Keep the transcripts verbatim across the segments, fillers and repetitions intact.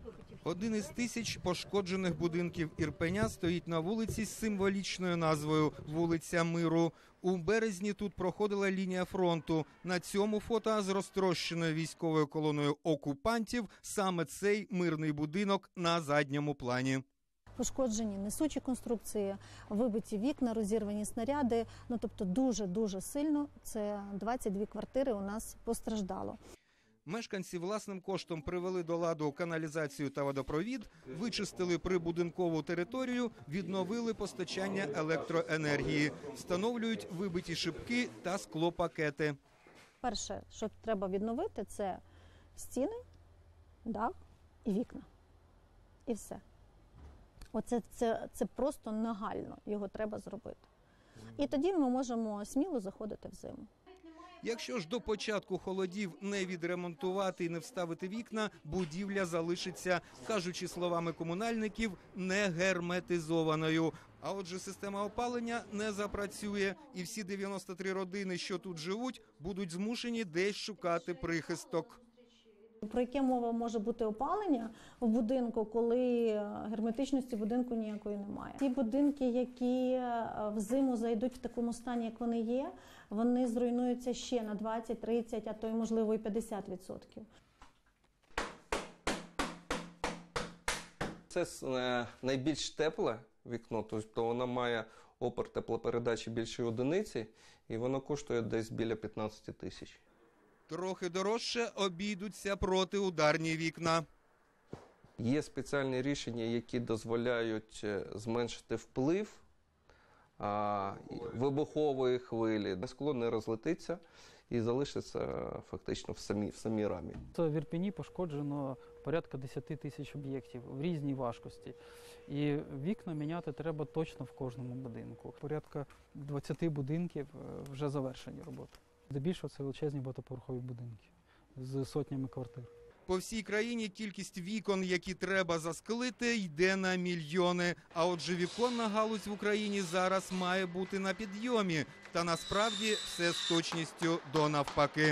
Один із тисяч пошкоджених будинків Ірпеня стоїть на вулиці з символічною назвою «Вулиця Миру». У березні тут проходила лінія фронту. На цьому фото з розтрощеною військовою колоною окупантів саме цей мирний будинок на задньому плані. Пошкоджені несучі конструкції, вибиті вікна, розірвані снаряди. Ну, тобто дуже-дуже сильно. Це двадцять дві квартири у нас постраждало. Мешканці власним коштом привели до ладу каналізацію та водопровід, вичистили прибудинкову територію, відновили постачання електроенергії, встановлюють вибиті шибки та склопакети. Перше, що треба відновити, це стіни, дах і вікна. І все. Оце це, це просто нагально, його треба зробити. І тоді ми можемо сміло заходити в зиму. Якщо ж до початку холодів не відремонтувати і не вставити вікна, будівля залишиться, кажучи словами комунальників, не герметизованою. А отже, система опалення не запрацює, і всі дев'яносто три родини, що тут живуть, будуть змушені десь шукати прихисток. Про яке мова може бути опалення в будинку, коли герметичності будинку ніякої немає? Ті будинки, які взиму зайдуть в такому стані, як вони є, вони зруйнуються ще на двадцять, тридцять, а то й, можливо, і п'ятдесят відсотків. Це найбільш тепле вікно, тобто воно має опір теплопередачі більшої одиниці, і воно коштує десь біля п'ятнадцяти тисяч. Трохи дорожче обійдуться протиударні вікна. Є спеціальні рішення, які дозволяють зменшити вплив а, вибухової хвилі. Скло не розлетиться і залишиться фактично в самій, в самій рамі. В Ірпені пошкоджено порядка десяти тисяч об'єктів в різній важкості. І вікна міняти треба точно в кожному будинку. Порядка двадцяти будинків вже завершені роботи. Здебільшого це величезні багатоповерхові будинки з сотнями квартир. По всій країні кількість вікон, які треба засклити, йде на мільйони. А отже, віконна галузь в Україні зараз має бути на підйомі. Та насправді все з точністю до навпаки.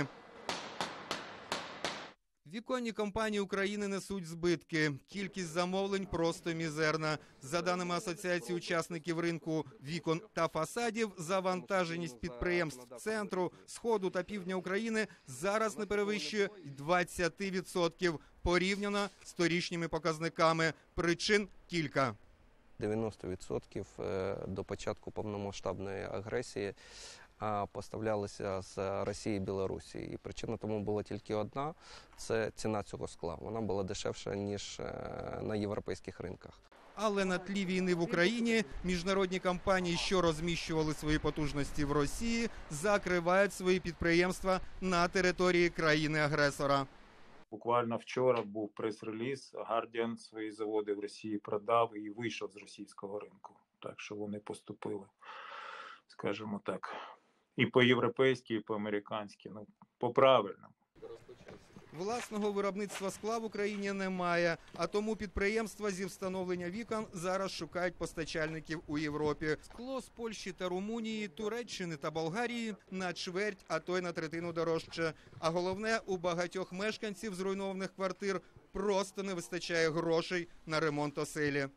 Віконні компанії України несуть збитки. Кількість замовлень просто мізерна. За даними Асоціації учасників ринку вікон та фасадів, завантаженість підприємств центру, сходу та півдня України зараз не перевищує двадцяти відсотків порівняно з торішніми показниками. Причин кілька. дев'яносто відсотків до початку повномасштабної агресії поставлялися з Росії і Білорусі. І причина тому була тільки одна – це ціна цього скла. Вона була дешевша, ніж на європейських ринках. Але на тлі війни в Україні міжнародні компанії, що розміщували свої потужності в Росії, закривають свої підприємства на території країни-агресора. Буквально вчора був прес-реліз, Guardian свої заводи в Росії продав і вийшов з російського ринку. Так що вони поступили, скажімо так, і по-європейськи, і по-американськи, ну, по-правильному. Власного виробництва скла в Україні немає, а тому підприємства зі встановлення вікон зараз шукають постачальників у Європі. Скло з Польщі та Румунії, Туреччини та Болгарії на чверть, а то й на третину дорожче. А головне, у багатьох мешканців зруйнованих квартир просто не вистачає грошей на ремонт оселі.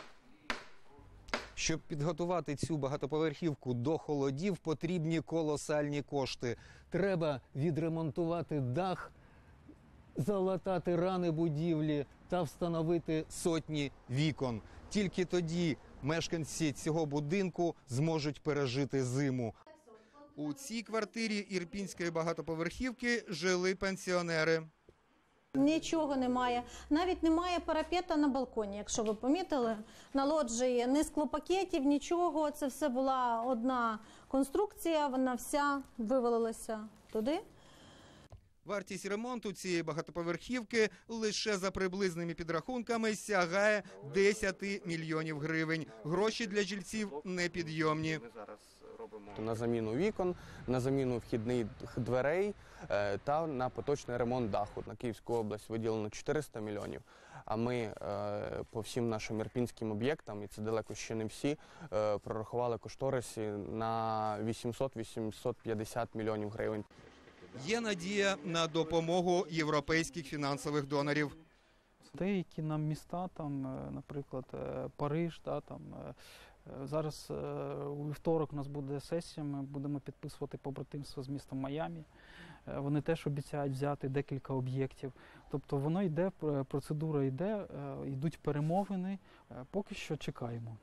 Щоб підготувати цю багатоповерхівку до холодів, потрібні колосальні кошти. Треба відремонтувати дах, залатати рани будівлі та встановити сотні вікон. Тільки тоді мешканці цього будинку зможуть пережити зиму. У цій квартирі ірпінської багатоповерхівки жили пенсіонери. Нічого немає. Навіть немає парапета на балконі, якщо ви помітили. На лоджії ні склопакетів, нічого. Це все була одна конструкція, вона вся вивалилася туди. Вартість ремонту цієї багатоповерхівки лише за приблизними підрахунками сягає десять мільйонів гривень. Гроші для жильців непідйомні. На заміну вікон, на заміну вхідних дверей та на поточний ремонт даху. На Київську область виділено чотириста мільйонів, а ми по всім нашим ірпінським об'єктам, і це далеко ще не всі, прорахували кошториси на вісімсот - вісімсот п'ятдесят мільйонів гривень. Є надія на допомогу європейських фінансових донорів. Деякі нам міста, там, е, наприклад, е, Париж, да, там, е, е, зараз е, у вівторок у нас буде сесія, ми будемо підписувати побратимство з містом Майамі. Е, Вони теж обіцяють взяти декілька об'єктів. Тобто воно йде, пр- процедура йде, е, йдуть перемовини, е, поки що чекаємо.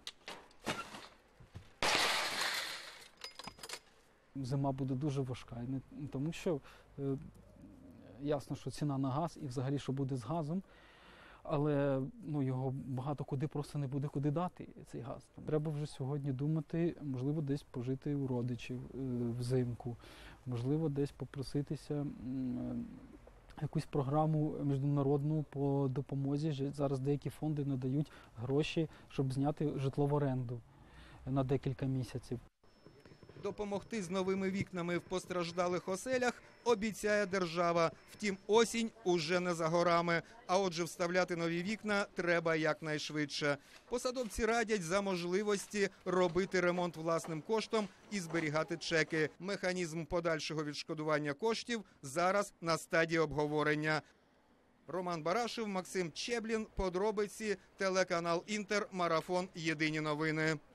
Зима буде дуже важка, і не- тому що е, ясно, що ціна на газ і взагалі, що буде з газом, але ну, його багато куди просто не буде куди дати, цей газ. Треба вже сьогодні думати, можливо, десь пожити у родичів е, взимку, можливо, десь попроситися м, якусь програму міжнародну по допомозі. Ж- Зараз деякі фонди надають гроші, щоб зняти житло в оренду на декілька місяців. Допомогти з новими вікнами в постраждалих оселях обіцяє держава. Втім, осінь уже не за горами. А отже, вставляти нові вікна треба якнайшвидше. Посадовці радять за можливості робити ремонт власним коштом і зберігати чеки. Механізм подальшого відшкодування коштів зараз на стадії обговорення. Роман Барашев, Максим Чеблін. Подробиці. Телеканал Інтер. Марафон. Єдині новини.